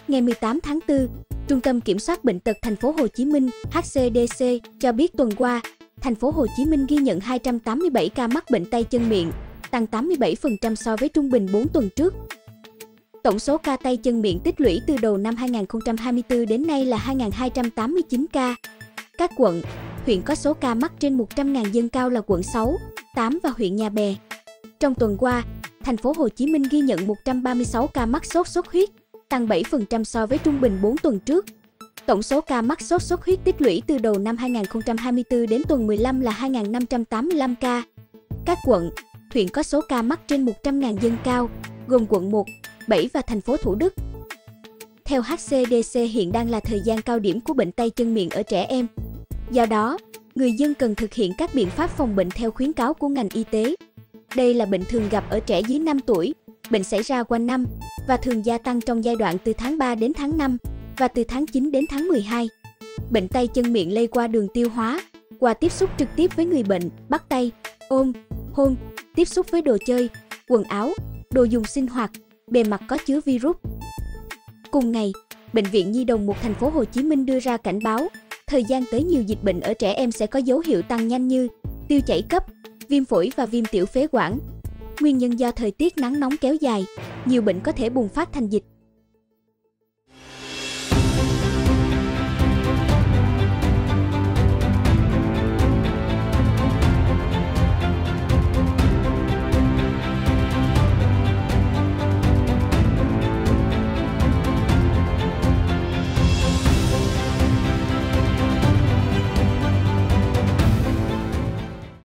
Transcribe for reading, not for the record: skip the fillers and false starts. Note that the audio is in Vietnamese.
Ngày 18 tháng 4, Trung tâm Kiểm soát Bệnh tật Thành phố Hồ Chí Minh (HCDC) cho biết tuần qua, Thành phố Hồ Chí Minh ghi nhận 287 ca mắc bệnh tay chân miệng, tăng 87% so với trung bình 4 tuần trước. Tổng số ca tay chân miệng tích lũy từ đầu năm 2024 đến nay là 2.289 ca. Các quận, huyện có số ca mắc trên 100.000 dân cao là quận 6, 8 và huyện Nhà Bè. Trong tuần qua, Thành phố Hồ Chí Minh ghi nhận 136 ca mắc sốt xuất huyết, tăng 7% so với trung bình 4 tuần trước. Tổng số ca mắc sốt xuất huyết tích lũy từ đầu năm 2024 đến tuần 15 là 2.585 ca. Các quận, huyện có số ca mắc trên 100.000 dân cao, gồm quận 1, 7 và thành phố Thủ Đức. Theo HCDC, hiện đang là thời gian cao điểm của bệnh tay chân miệng ở trẻ em. Do đó, người dân cần thực hiện các biện pháp phòng bệnh theo khuyến cáo của ngành y tế. Đây là bệnh thường gặp ở trẻ dưới 5 tuổi, bệnh xảy ra quanh năm và thường gia tăng trong giai đoạn từ tháng 3 đến tháng 5 và từ tháng 9 đến tháng 12. Bệnh tay chân miệng lây qua đường tiêu hóa, qua tiếp xúc trực tiếp với người bệnh, bắt tay, ôm, hôn, tiếp xúc với đồ chơi, quần áo, đồ dùng sinh hoạt, bề mặt có chứa virus. Cùng ngày, Bệnh viện Nhi đồng 1 Thành phố Hồ Chí Minh đưa ra cảnh báo, thời gian tới nhiều dịch bệnh ở trẻ em sẽ có dấu hiệu tăng nhanh như tiêu chảy cấp, viêm phổi và viêm tiểu phế quản. Nguyên nhân do thời tiết nắng nóng kéo dài, nhiều bệnh có thể bùng phát thành dịch.